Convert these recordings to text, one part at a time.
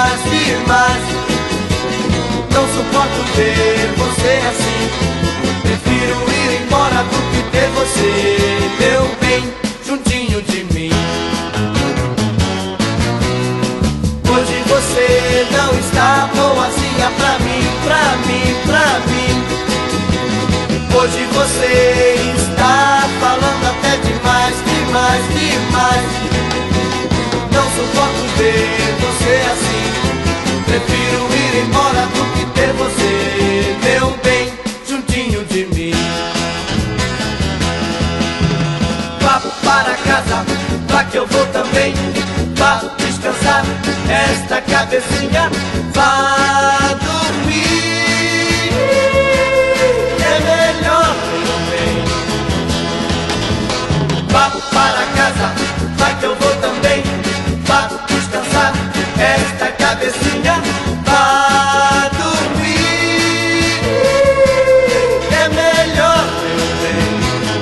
mais, que mais. Não suporto ver você assim. Prefiro ir embora do que ter você, meu bem, juntinho de mim. Hoje você não está boazinha pra mim, pra mim, pra mim. Hoje você está falando até demais, demais, demais. Não suporto ver você assim. Prefiro ir embora do que ter você, meu bem, juntinho de mim. Vá para casa, vá que eu vou também. Vá descansar esta cabecinha. Vá dormir, é melhor, meu bem. Vá para casa, vá que eu vou também. Vá descansar esta cabecinha. Vá dormir, é melhor, meu bem.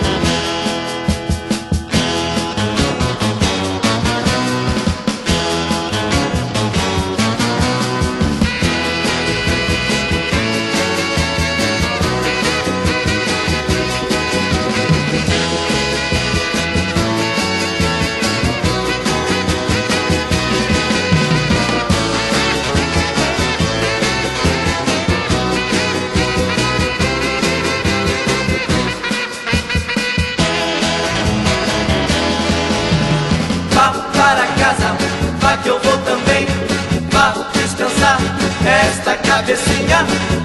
Vá para casa, vá que eu vou também. Vá descansar esta cabecinha.